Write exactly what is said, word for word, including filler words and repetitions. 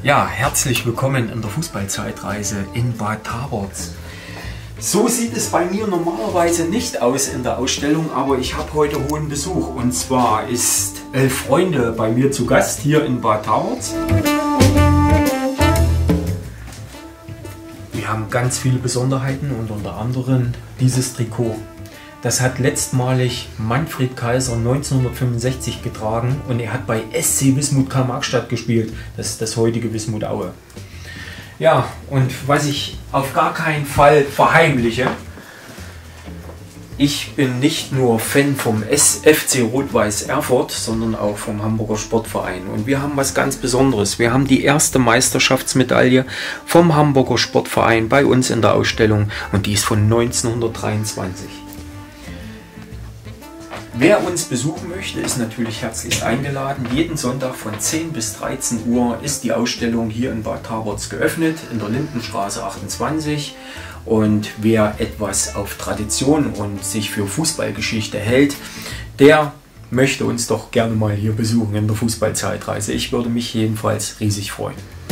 Ja, herzlich willkommen in der Fußballzeitreise in Bad Taborz. So sieht es bei mir normalerweise nicht aus in der Ausstellung, aber ich habe heute hohen Besuch. Und zwar ist Elf Freunde bei mir zu Gast hier in Bad Taborz. Wir haben ganz viele Besonderheiten und unter anderem dieses Trikot. Das hat letztmalig Manfred Kaiser neunzehnhundertfünfundsechzig getragen und er hat bei S C Wismut Karl-Marx-Stadt gespielt. Das ist das heutige Wismut Aue. Ja, und was ich auf gar keinen Fall verheimliche, ich bin nicht nur Fan vom F C Rot-Weiß Erfurt, sondern auch vom Hamburger Sportverein. Und wir haben was ganz Besonderes. Wir haben die erste Meisterschaftsmedaille vom Hamburger Sportverein bei uns in der Ausstellung und die ist von neunzehnhundertdreiundzwanzig. Wer uns besuchen möchte, ist natürlich herzlich eingeladen. Jeden Sonntag von zehn bis dreizehn Uhr ist die Ausstellung hier in Bad Taborz geöffnet, in der Lindenstraße achtundzwanzig. Und wer etwas auf Tradition und sich für Fußballgeschichte hält, der möchte uns doch gerne mal hier besuchen in der Fußballzeitreise. Ich würde mich jedenfalls riesig freuen.